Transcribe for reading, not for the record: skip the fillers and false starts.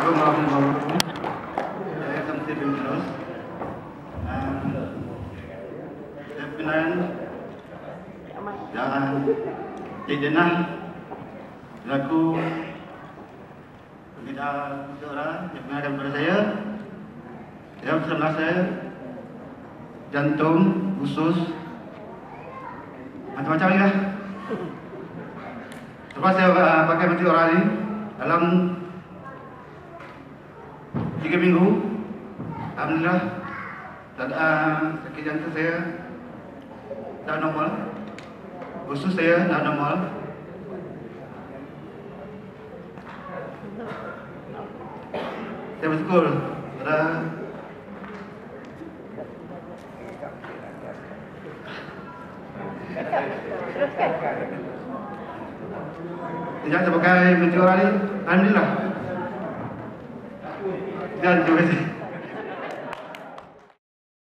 Assalamualaikum warahmatullahi wabarakatuh. Saya Samsir bin Yunus. Saya pimpinan dan Cik Jenah selaku pembina seorang yang mengajar kepada saya. Yang bersama saya jantung, usus, macam-macam ya. Lepas saya pakai mati oral ini dalam 3 minggu, alhamdulillah sakit jantung saya dah normal, usus saya dah normal. Saya bersyukur pada sejak saya pakai mati oral ini, alhamdulillah. Dan terima kasih.